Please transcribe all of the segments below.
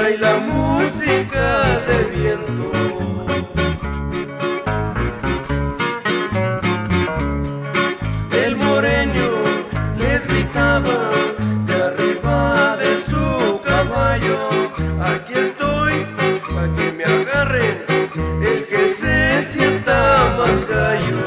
trae la música del viento. El moreño les gritaba de arriba de su caballo: aquí estoy, pa' que me agarren el que se sienta más gallo.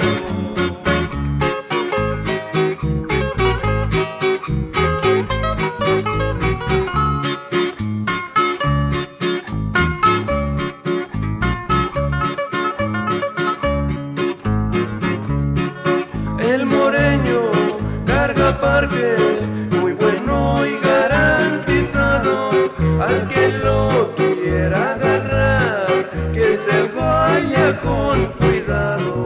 El moreño carga parque, muy bueno y garantizado. Al que lo quiera agarrar, que se vaya con cuidado.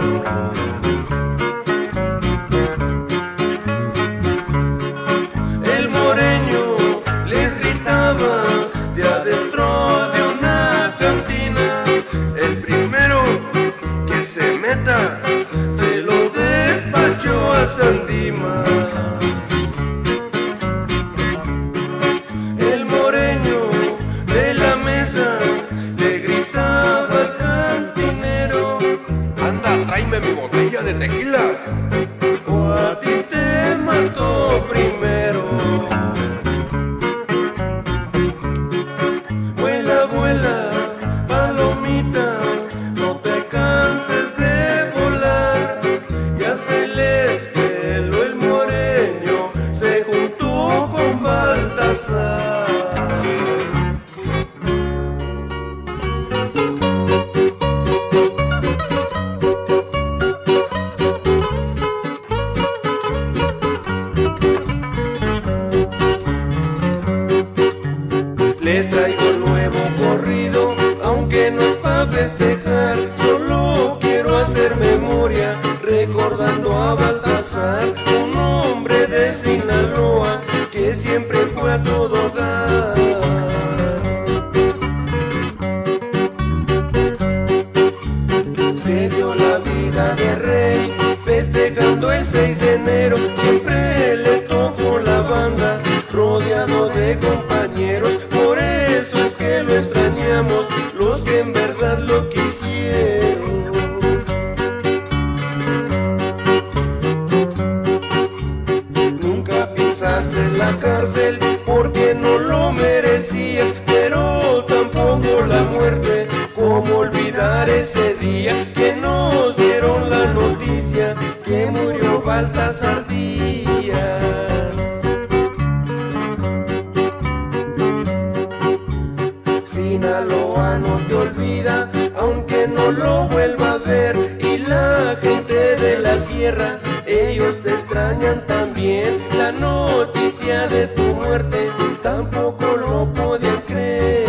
El moreño les gritaba de adentro de una cantina: el primero que se meta se lo despacho a Sandima. El moreño de la mesa le gritaba al cantinero: anda, tráeme mi botella de tequila, o a ti te mato primero. Vuela, vuela, palomita, no te canses de volar. Ya se les peló el moreño, se juntó con Baltasar. Les traigo nuevo corrido, aunque no es pa' festejar, solo quiero hacer memoria recordando a Baltasar, un hombre de Sinaloa que siempre fue a todo dar. Se dio la vida de rey festejando el 6 de enero, siempre le tocó la banda rodeado de compañeros. Por eso es que lo extrañamos, los que en verdad lo quisieron. Nunca pisaste en la cárcel porque no lo merecías, pero tampoco la muerte. ¿Cómo olvidar ese día que nos dieron la noticia que murió Baltasar Díaz? Sinaloa no te olvida, aunque no lo vuelva a ver. Y la gente de la sierra, ellos te extrañan también. La noticia de tu muerte tampoco lo podían creer.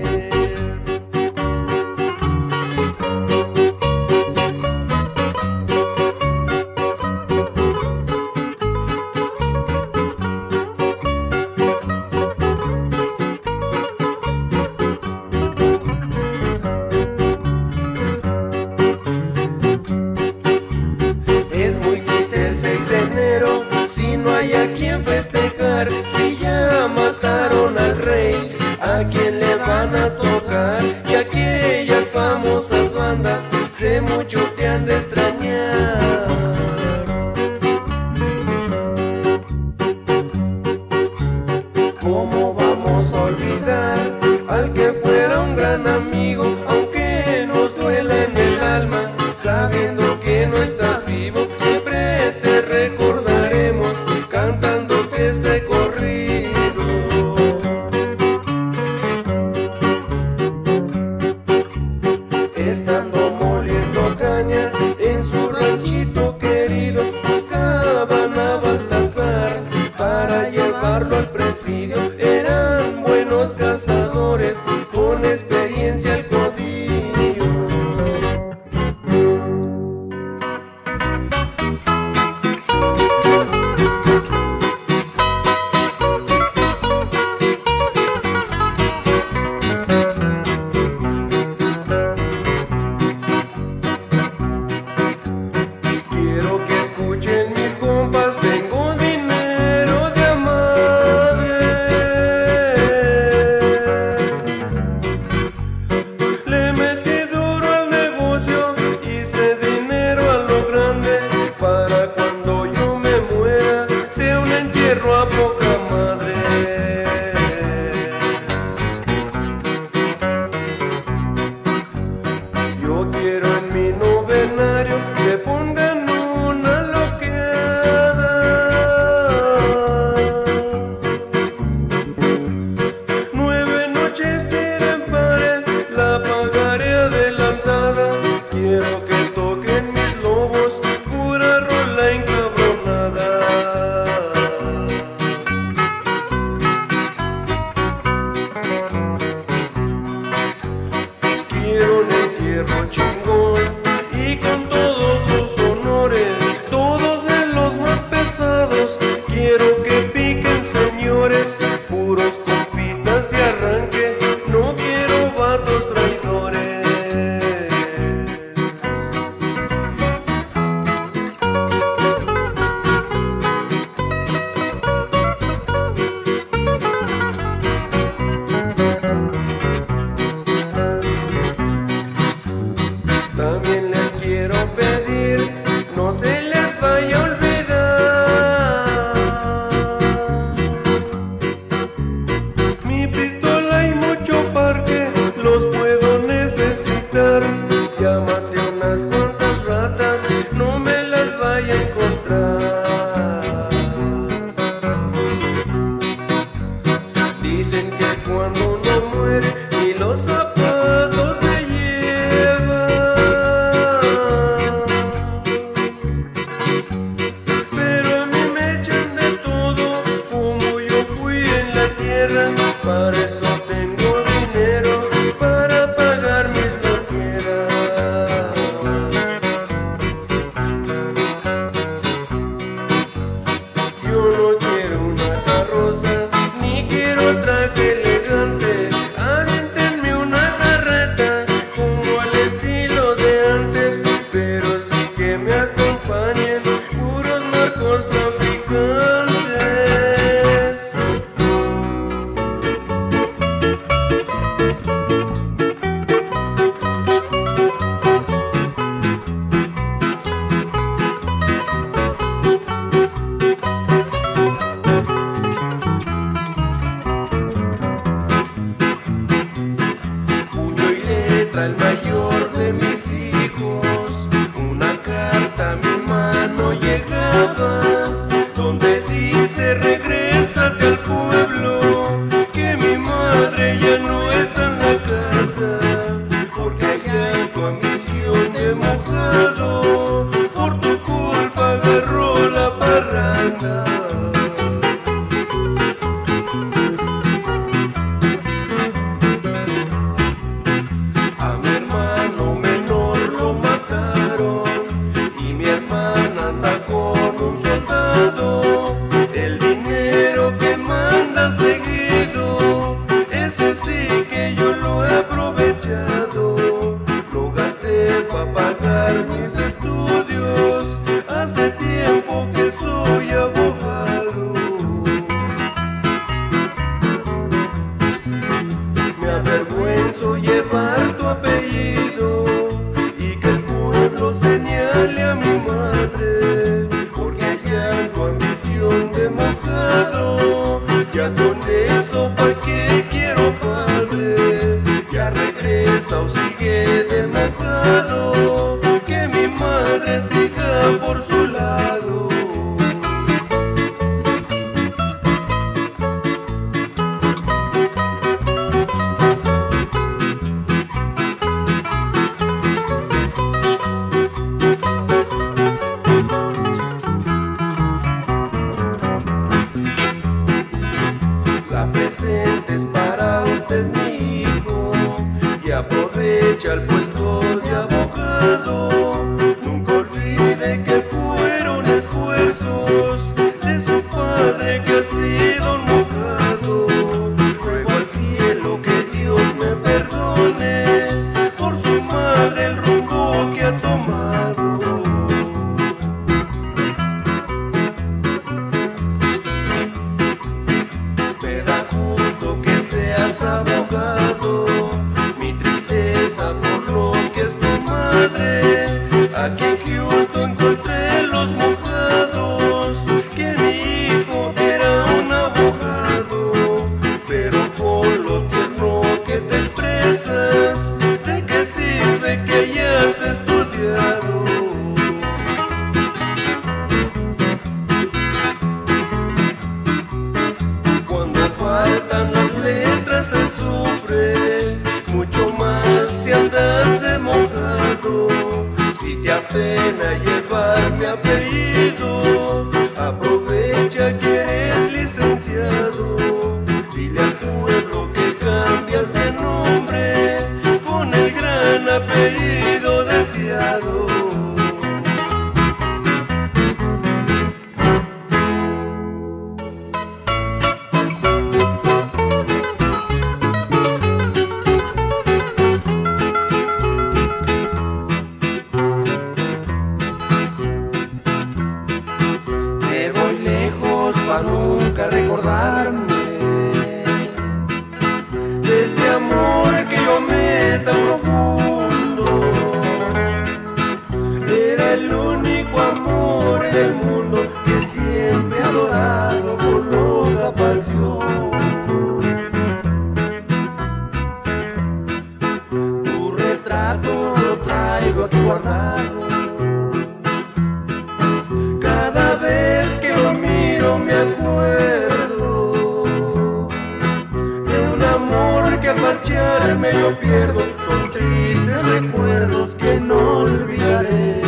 Si ya mataron al rey, ¿a quién le van a tocar? Y aquellas famosas bandas, sé mucho te han de extrañar. ¿Cómo vamos a olvidar al que fuera un gran amigo, aunque nos duela en el alma, sabiendo que no estás vivo? Siempre te recordaremos cantando este corrido. Estando moliendo caña en su ranchito querido, buscaban a Baltasar para llevarlo al presidio. Eran buenos cazadores con experiencia al codillo. muere y los zapatos me llevan. Pero a mí me echan de todo, como yo fui en la tierra. Para eso tengo dinero, para pagar mis loqueras. Yo no quiero una carroza, ni quiero traje elegante. Aviéntenme una carreta, como al estilo de antes. Pero sí que me acompañen puros narcotraficantes. El mayor de mis hijos, una carta a mi mano llegaba, donde dice: regrésate al pueblo, que mi madre ya no está en la casa, porque allá tu ambición de mojado, por tu culpa agarró la parranda. El dinero que mandan seguido, ese sí que yo lo he aprovechado. Lo gasté para pagar mis estudios, hace tiempo que soy abogado. Me avergüenzo llevar tu apellido y que el pueblo señale a mi madre, de mojado. Ya con eso, ¿pa' qué quiero padre? Ya regresa o sigue de mojado, que mi madre siga por su lado. Presentes para usted, mi hijo, y aprovecha el puesto de abogado. Nunca olvide que fueron esfuerzos de su padre que ha sido mojado. Ruego al cielo que Dios me perdone por su madre el rumbo que ha tomado. Abogado, mi tristeza por lo que es tu madre. Aquí en Houston encontré los mojados, que mi hijo era un abogado. Pero con lo tierno que te expresas, ¿de qué sirve que hayas estudiado? Cuando faltan las letras se sufre mucho más si andas de mojado. Si te apena llevar mi apellido, aprovecha que eres licenciado. Dile al pueblo que cambias de nombre con el gran apellido deseado. Pa' nunca recordarme de este amor que yo amé tan profundo. Era el único amor en el mundo que siempre he adorado con loca pasión. Tu retrato lo traigo aquí guardado. Cada vez que lo miro me acuerdo de un amor que marcharme yo pierdo, son tristes recuerdos que no olvidaré.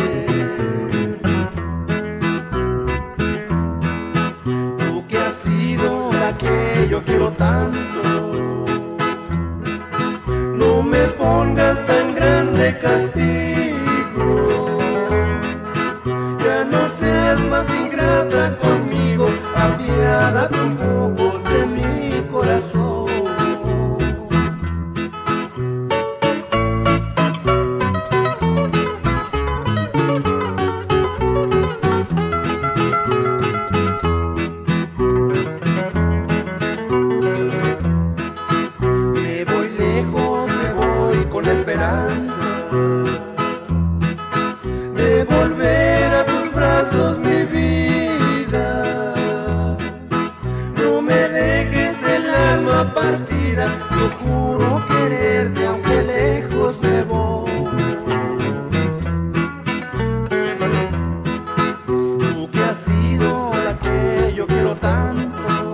Tú que has sido la que yo quiero tanto, no me pongas tan grande castigo, ya no seas más ingrata conmigo, apiádate un poco de mi corazón. De volver a tus brazos, mi vida, no me dejes el alma partida, yo juro quererte aunque lejos me voy. Tú que has sido la que yo quiero tanto,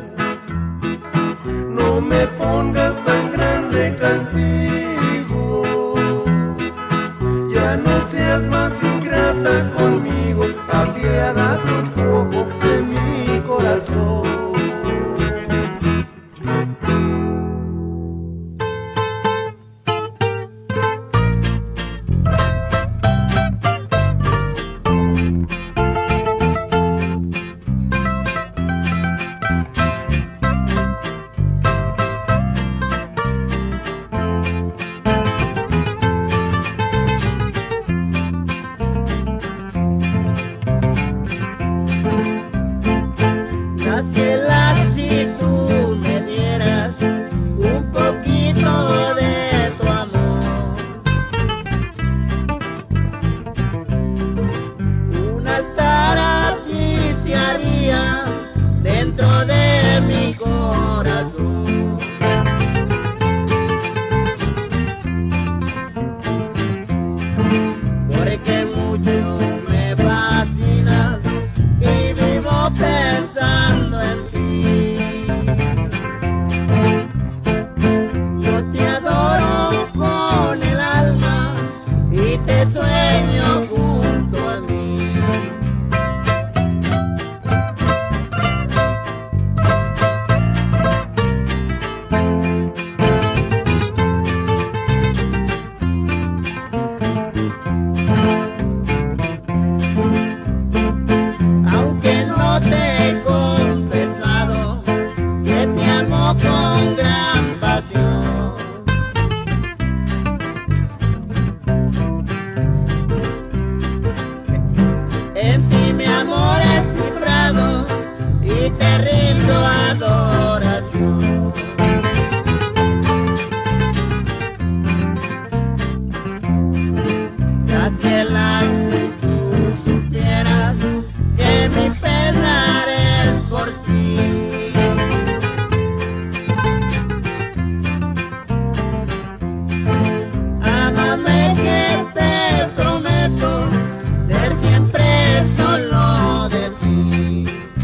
no me pongas tan grande castigo, ya no seas más ingrata conmigo, apiádate un poco de mi corazón. Si tú me dieras un poquito de tu amor, un altar a ti te haría dentro de mi corazón. Porque mucho me fascinas y vivo pensando en ti. Yo te adoro con el alma y te sueño junto a mí. Aunque no te he confesado que te amo con gran pasión, en ti mi amor es cifrado y te rindo adoración. Graciela, si tú supieras que mi penar es por ti. Ámame que te prometo ser siempre solo de ti.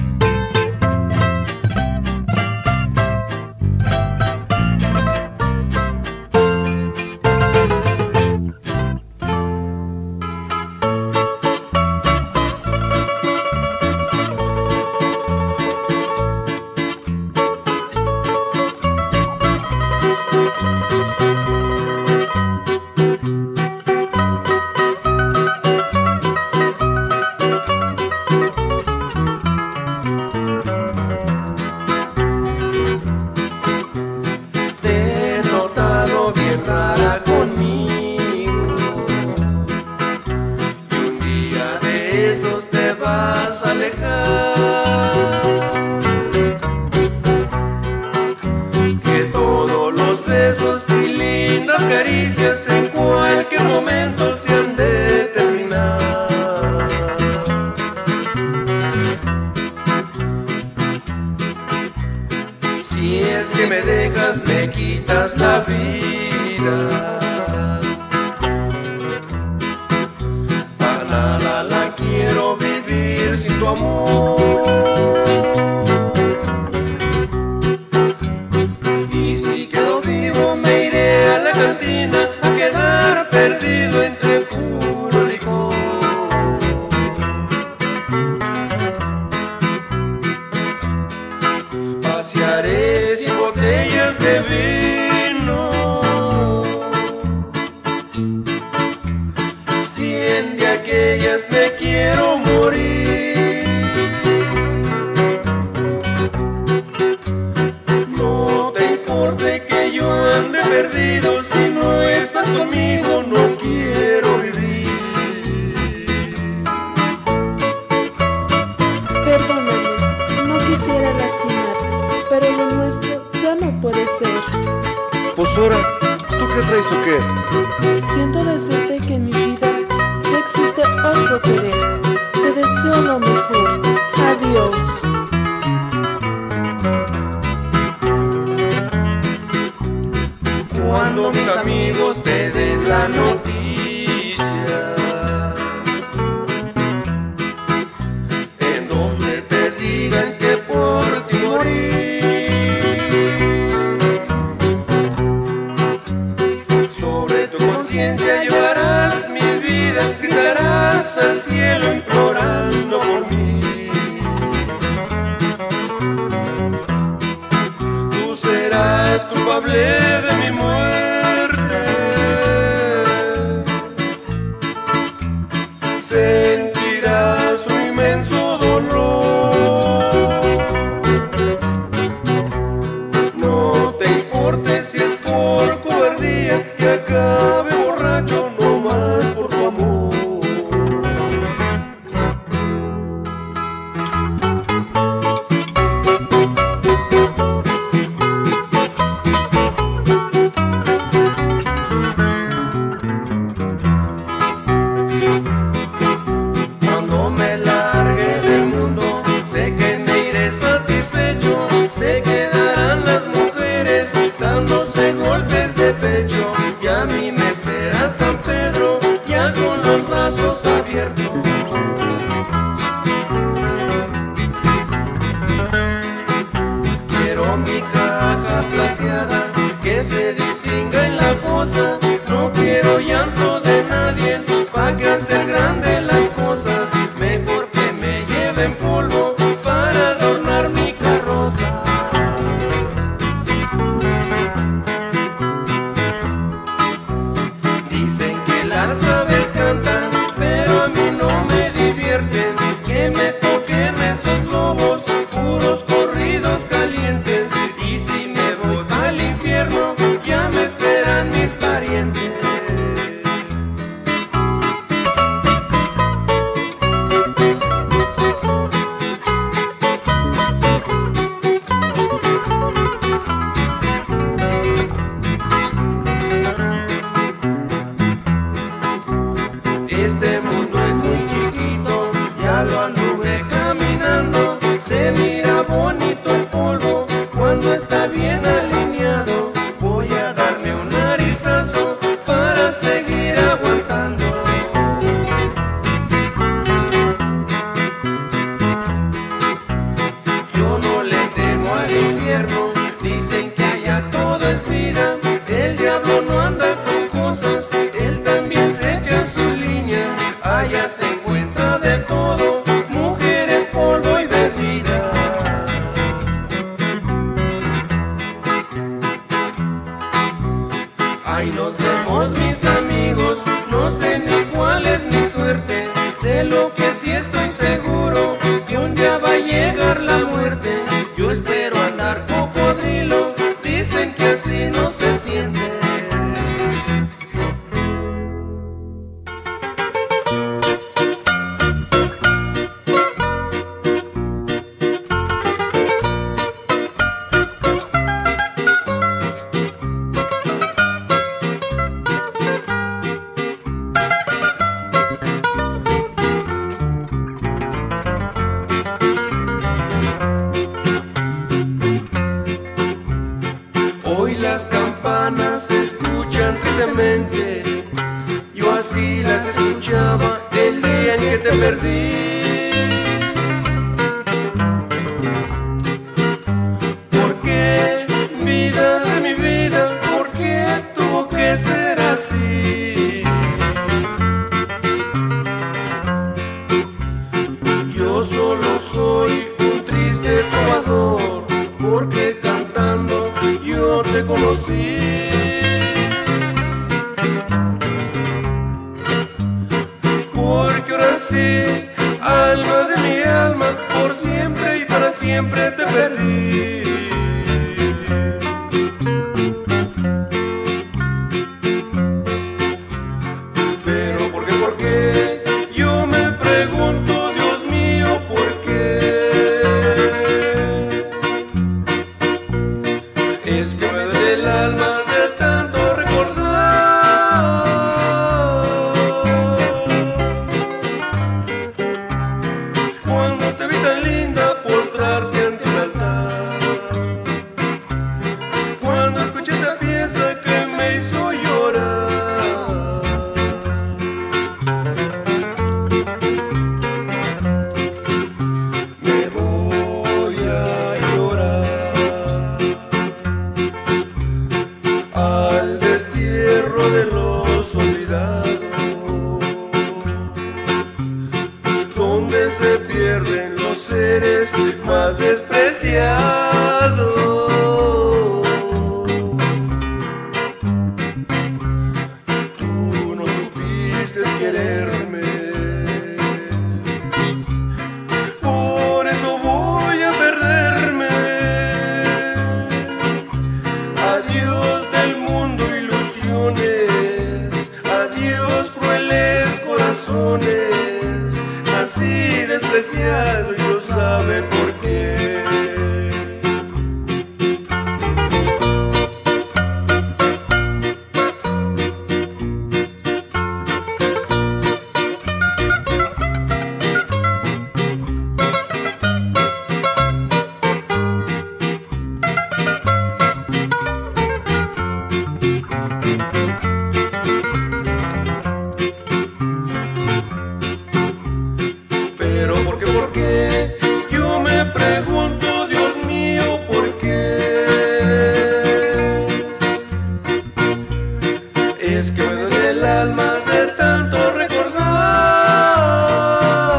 Te he notado bien rara conmigo, y un día de estos te vas a alejar. Que todos los besos y lindas caricias en cualquier momento se han de terminar. Si es que me dejas, me quitas la vida. Para nada la quiero vivir sin tu amor. Y si quedo vivo cantina a quedar perdido entre puro licor. Vaciaré 100 botellas de vino, 100 de aquellas me quiero morir. No te importe que yo ande perdido, si no estás conmigo no quiero vivir. Perdóname, no quisiera lastimarte, pero lo nuestro ya no puede ser. Pues ahora, ¿tú qué traes o qué? Siento decirte que en mi vida ya existe otro querer. Te deseo lo mejor. Adiós. Cuando mis amigos te den la noticia, en donde te digan que por ti morí, sobre tu conciencia llevarás mi vida, gritarás al cielo implorando por mí. Tú serás culpable de mi muerte, sentirás un inmenso dolor. No te importe si es por cobardía que acabe borracho no más por tu amor. Cuando me largue del mundo, sé que me iré satisfecho. Se quedarán las mujeres dándose golpes de pecho. Y a mí me espera San Pedro, ya con los brazos abiertos. Quiero mi caja plateada, que se distinga en la fosa. No quiero llanto de nadie, pa' que hacer grande las cosas. Mejor que me lleven polvo para adornar mi carroza. Dicen que las aves cantan, pero a mí no me divierten. Que me toquen esos lobos, puros corridos calientes. Y si me voy al infierno, ya me esperan mis parientes. Este mundo es muy chiquito, ya lo anduve caminando. Se mira bonito el polvo cuando está bien alineado. Voy a darme un narizazo para seguir aguantando. Yo no le temo al infierno, dicen que allá todo es vida. El diablo no anda con cosas, él también se echa sus líneas. Allá se encuentra de todo, mujeres, polvo y bebida. Ahí nos vemos mis amigos, no sé ni cuál es mi suerte. De lo que sí estoy seguro, que un día va a llegar la muerte. Yo espero andar cocodrilo, dicen que así no se siente. Hoy las campanas se escuchan tristemente, yo así las escuchaba el día en que te perdí. ¿Por qué, vida de mi vida, por qué tuvo que es que me duele el alma de tanto recordar.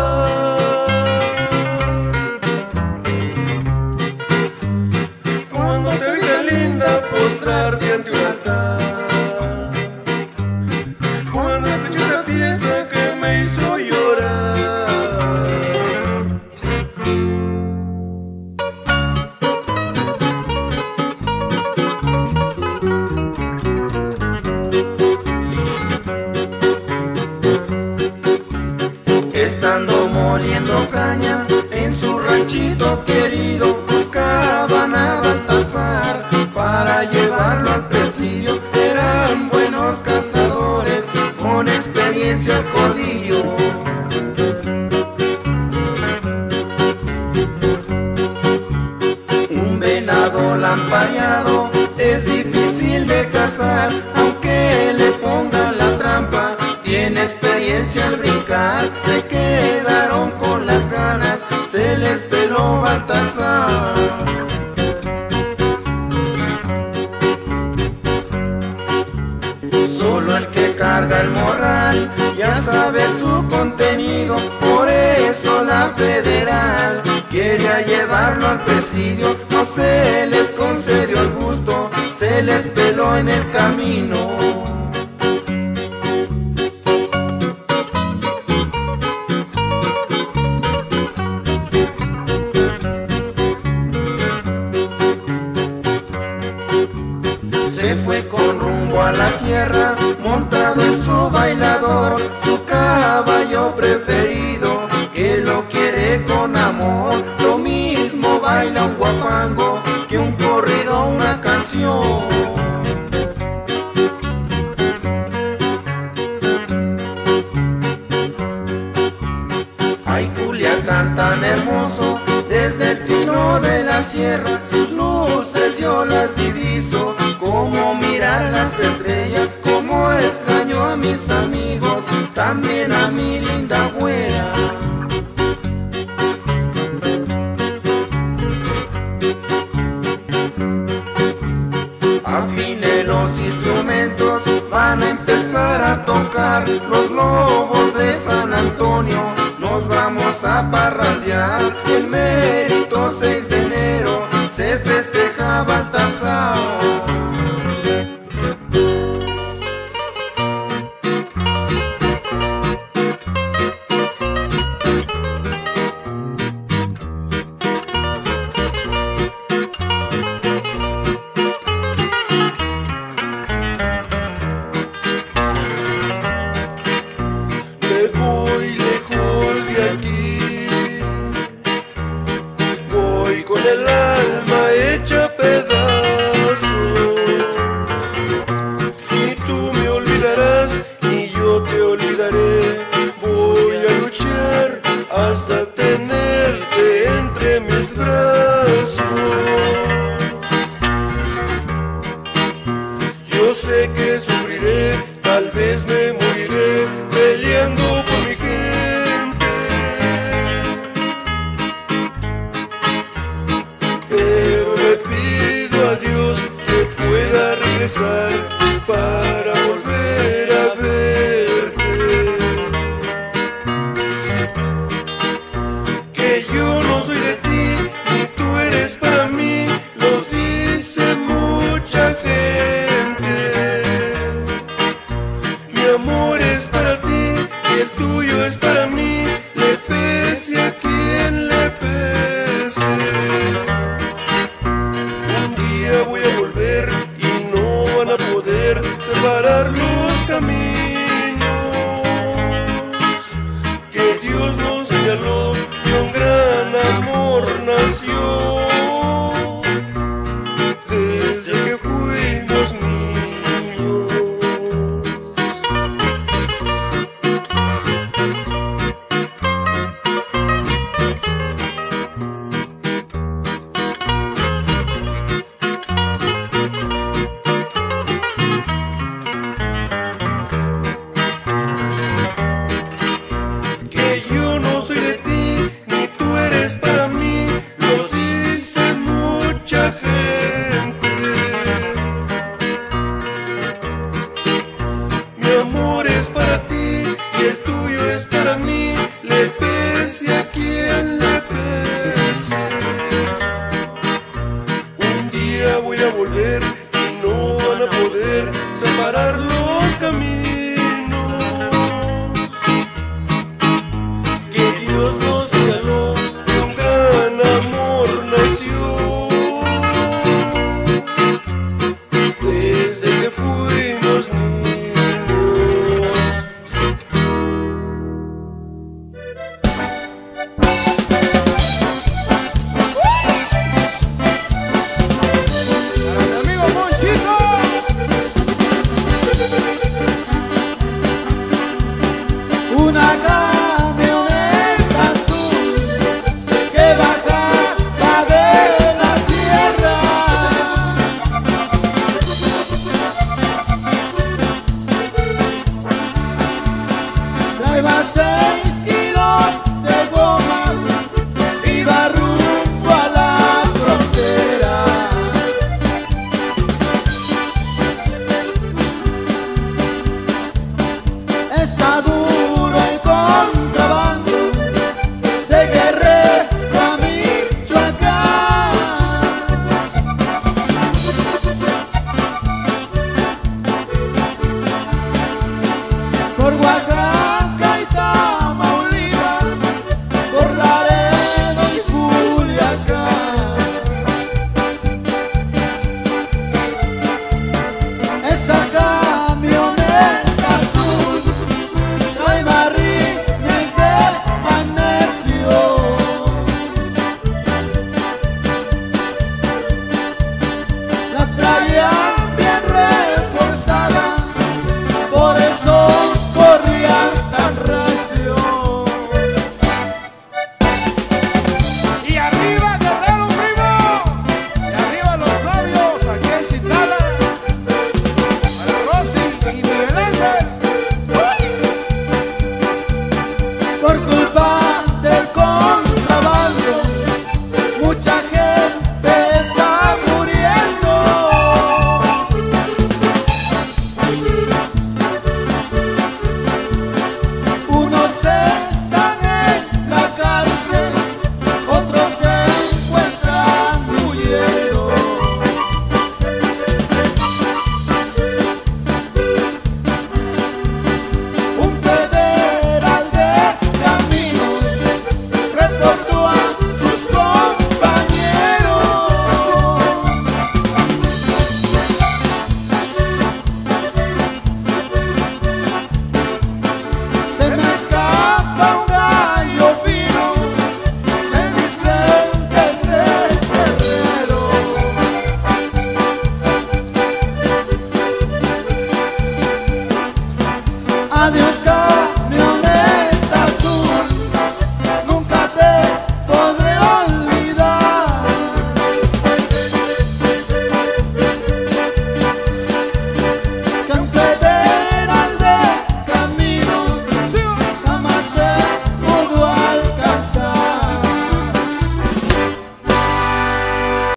Cuando te vi tan linda postrarte ante un altar, cuando escuché esa pieza que me hizo llorar. Estando moliendo caña en su ranchito querido, buscaban a Baltasar para llevarlo al presidio. Eran buenos cazadores con experiencia al cordillo. Un venado lampareado es difícil de cazar, aunque le pongan la trampa, tiene experiencia al brincar. Se quedaron con las ganas, se les peló Baltasar. Solo el que carga el morral ya sabe su contenido, por eso la federal quería llevarlo al presidio. No se les concedió el gusto, se les peló en el camino. Se fue con rumbo a la sierra, montado en su bailador, su caballo preferido, que lo quiere con amor. Lo mismo baila un guapango que un corrido, una canción. Ay, Culiacán tan hermoso, desde el filo de la sierra, sus luces yo las diviso, como mirar las estrellas, como extraño a mis amigos, también a mi linda güera. Afine los instrumentos, van a empezar a tocar los lobos de San Antonio. Nos vamos a parrandear, el mérito 6 de enero se festeja Baltasar. Me voy lejos de aquí, voy con el alma hecha pedazos, y tú me olvidarás y yo te olvidaré. Voy a luchar hasta tenerte entre mis brazos. Yo sé que sufriré, tal vez me moriré peleando por mi gente, pero le pido a Dios que pueda regresar para volver a verte. Que yo no soy de ti, ni tú eres para mí, lo dice mucha gente. Mi amor es para ti y el tuyo es para mí, le pese a quien le pese. Un día voy a volver y no van a poder separarlo